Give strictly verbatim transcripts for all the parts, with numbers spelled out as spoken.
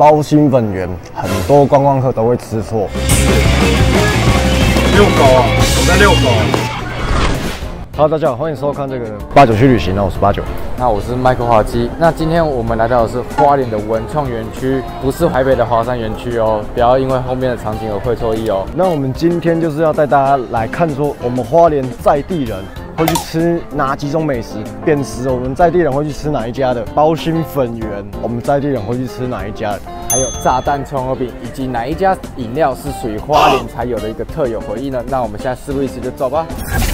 包心粉圆，很多观光客都会吃错。 遛狗啊，我在遛狗。 Hello， 大家好，欢迎收看这个八九去旅行。那我是八九， 那我是麦克华基。那今天我们来到的是花莲的文创园区，不是台北的华山园区哦，不要因为后面的场景而会错意哦。 那我们今天就是要带大家来看说，我们花莲在地人会去吃哪几种美食？扁食我们在地人会去吃哪一家的？包心粉圆我们在地人会去吃哪一家的？ 还有炸弹葱油饼，以及哪一家饮料是属于花莲才有的一个特有回忆呢？那我们现在事不宜迟，就走吧。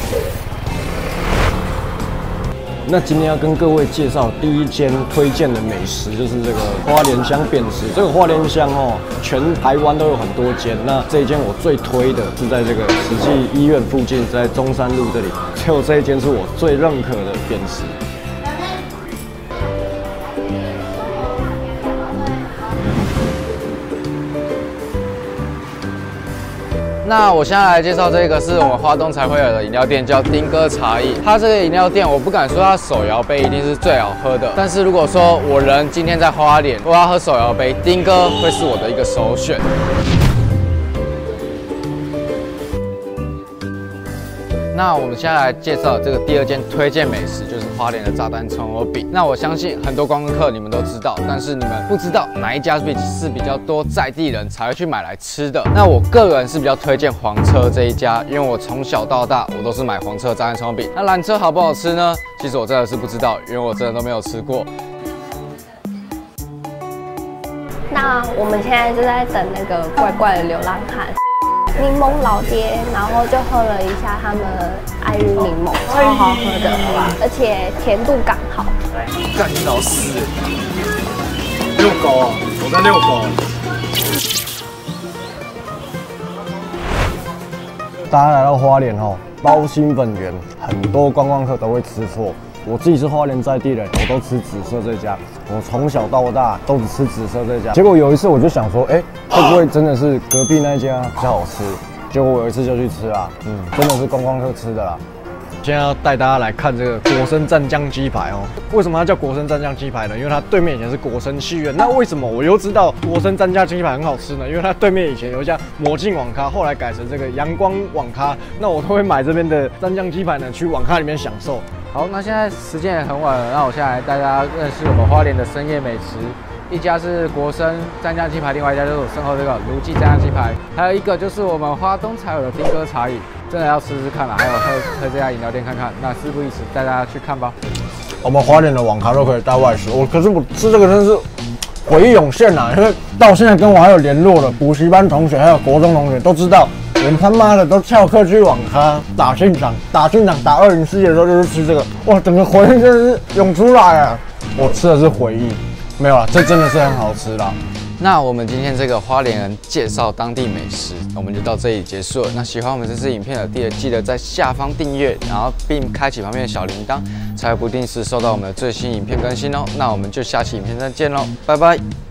那今天要跟各位介绍第一间推荐的美食，就是这个花莲香扁食。这个花莲香哦，全台湾都有很多间。那这一间我最推的是在这个慈济医院附近，在中山路这里，只有这一间是我最认可的扁食。 那我现在来介绍这个是我们花东才会有的饮料店，叫丁哥茶艺。它这个饮料店，我不敢说它手摇杯一定是最好喝的，但是如果说我人今天在花莲，我要喝手摇杯，丁哥会是我的一个首选。那我们现在来介绍这个第二间推荐美食，就是花莲的炸弹葱油饼。那我相信很多观光客你们都知道，但是你们不知道哪一家是比较多在地人才会去买来吃的。那我个人是比较推荐黄车这一家，因为我从小到大我都是买黄车炸弹葱油饼。那蓝车好不好吃呢？其实我真的是不知道，因为我真的都没有吃过。 那我们现在就在等那个怪怪的流浪汉。柠檬老爹，然后就喝了一下他们爱玉柠檬，超好喝的，而且甜度刚好。 干你老师！遛狗啊，我在遛狗。 大家来到花莲哦，包心粉圆，很多观光客都会吃错。我自己是花莲在地人，我都吃紫色这家。我从小到大都只吃紫色这家。结果有一次我就想说，哎、欸，会不会真的是隔壁那一家比较好吃？结果我有一次就去吃啦，嗯，真的是观光客吃的啦。现在要带大家来看这个国生蘸酱鸡排哦。为什么它叫国生蘸酱鸡排呢？因为它对面以前是国生戏院。那为什么我又知道国生蘸酱鸡排很好吃呢？因为它对面以前有一家魔镜网咖，后来改成这个阳光网咖。那我都会买这边的蘸酱鸡排呢，去网咖里面享受。 好，那现在时间也很晚了，那我现在来带大家认识我们花莲的深夜美食。一家是国生蘸酱鸡排，另外一家就是我身后这个卢记蘸酱鸡排，还有一个就是我们花东才有的丁哥茶饮，真的要吃吃看啦，还有喝喝这家饮料店看看。那事不宜迟，带大家去看吧。 我们花莲的网咖都可以带外食，我可是我吃这个真是回忆涌现啊！因为到现在跟我还有联络的补习班同学，还有国中同学都知道。我们他妈的都翘课去网咖打进场，打进场打二零四的时候就是吃这个，哇，整个回忆真的是涌出来啊！我吃的是回忆，没有啦，这真的是很好吃啦。 那我们今天这个花莲人介绍当地美食，我们就到这里结束了。那喜欢我们这支影片的，记得记得在下方订阅，然后并开启旁边的小铃铛，才会不定时收到我们的最新影片更新哦。那我们就下期影片再见喽，拜拜。